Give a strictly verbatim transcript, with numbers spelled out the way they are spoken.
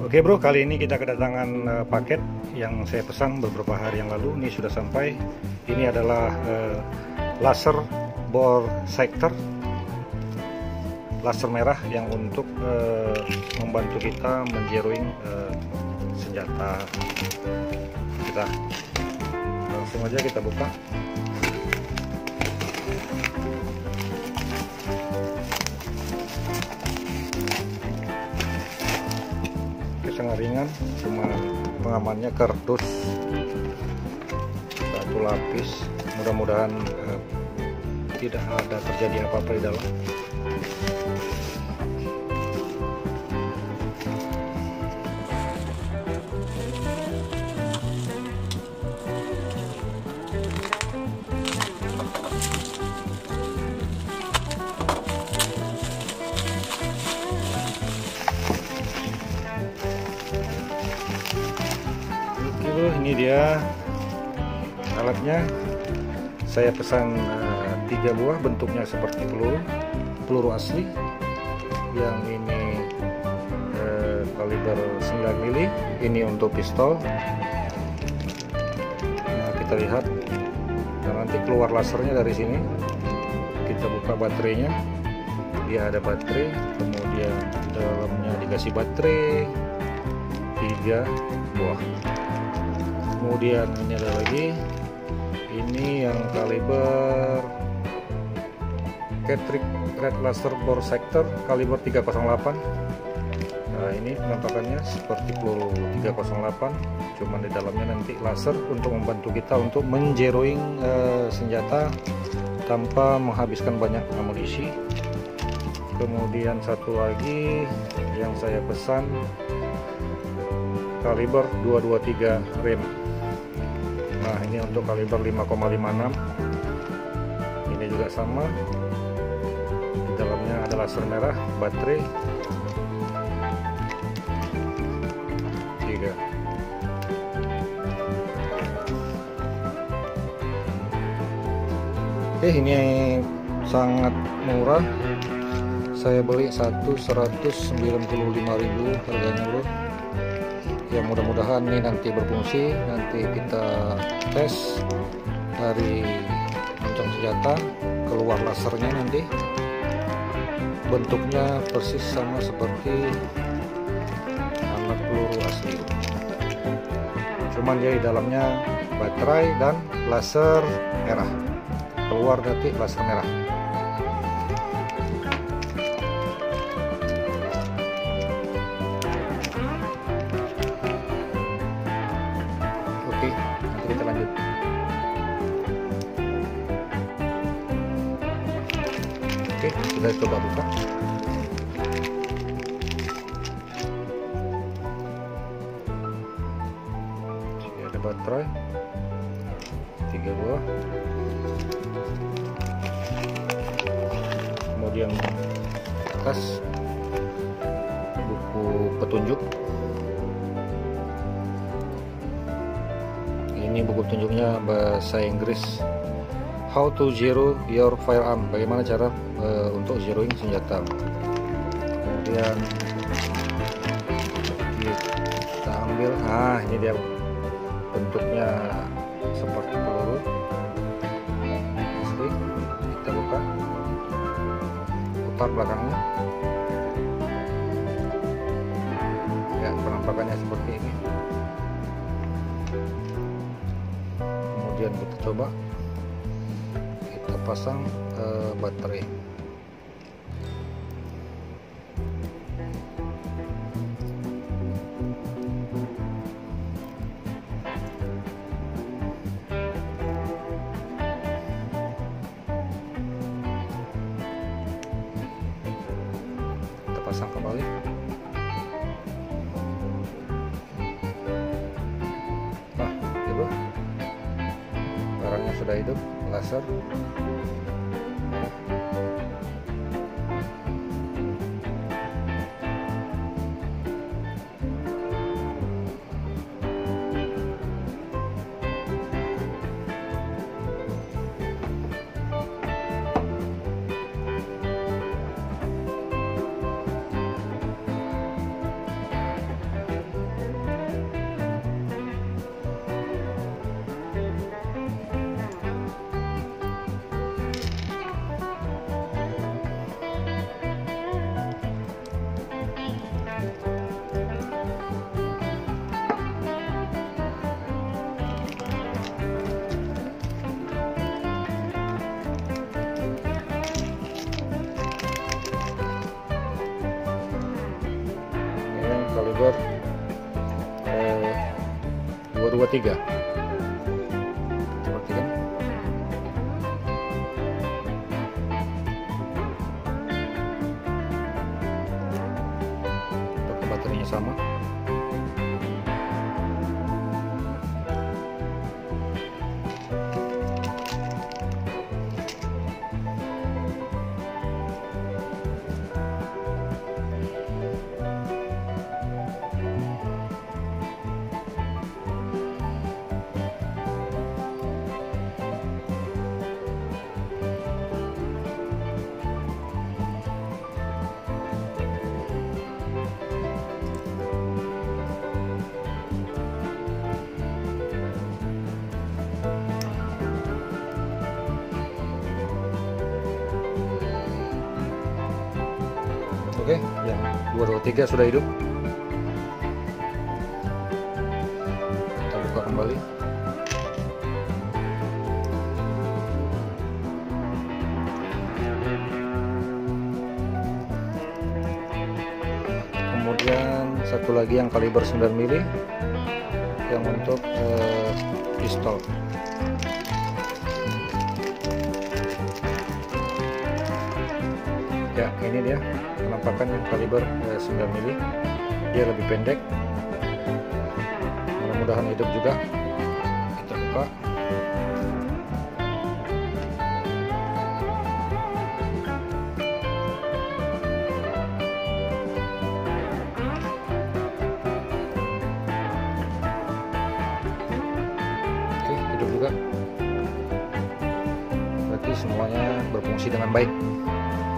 Oke bro, kali ini kita kedatangan uh, paket yang saya pesan beberapa hari yang lalu. Ini sudah sampai. Ini adalah uh, laser bore sector, laser merah yang untuk uh, membantu kita menzeroing uh, senjata kita. Langsung aja kita buka. Sangat ringan, cuma pengamannya kardus satu lapis. Mudah-mudahan eh, tidak ada terjadi apa-apa di dalam. Ini dia alatnya. Saya pesan uh, tiga buah, bentuknya seperti peluru peluru asli. Yang ini uh, kaliber sembilan mili, ini untuk pistol. Nah, kita lihat. Nah, nanti keluar lasernya dari sini. Kita buka baterainya. Dia ada baterai, kemudian dalamnya dikasih baterai tiga buah. Kemudian ini ada lagi, ini yang kaliber Catrick Red Laser Bore Sector kaliber tiga nol delapan. Nah, ini penampakannya seperti peluru tiga nol delapan, cuman di dalamnya nanti laser untuk membantu kita untuk menzeroing uh, senjata tanpa menghabiskan banyak amunisi. Kemudian satu lagi yang saya pesan kaliber dua dua tiga rem. Nah, ini untuk kaliber lima koma lima enam. Ini juga sama. Di dalamnya ada laser merah, baterai tiga. Oke, ini sangat murah. Saya beli satu seratus sembilan puluh lima ribu harganya bro. Ya, mudah-mudahan ini nanti berfungsi. Nanti kita tes dari moncong senjata, keluar lasernya, nanti bentuknya persis sama seperti alat peluru asli, cuman dia di dalamnya baterai dan laser merah. Keluar nanti laser merah. Nanti kita lanjut. Oke, kita coba buka. Ini ada baterai tiga buah, kemudian tas, buku petunjuk. Ini buku petunjuknya bahasa Inggris. How to zero your firearm. Bagaimana cara uh, untuk zeroing senjata. Kemudian kita ambil. Ah, ini dia bentuknya seperti peluru asli. Kita buka, putar belakangnya. Ya, penampakannya seperti ini. Kemudian kita coba kita pasang uh, baterai. Kita pasang kembali. Nah, itu barangnya sudah hidup, laser. kaliber eh, dua dua tiga. Seperti kan. Pakai baterainya sama. Oke, yang dua dua tiga sudah hidup. Kita buka kembali. Kemudian satu lagi yang kaliber sembilan mili yang untuk eh, pistol. Ya, ini dia penampakan yang kaliber eh, sembilan mili. Dia lebih pendek. Mudah-mudahan hidup juga. Kita buka. Oke, hidup juga. Berarti semuanya berfungsi dengan baik.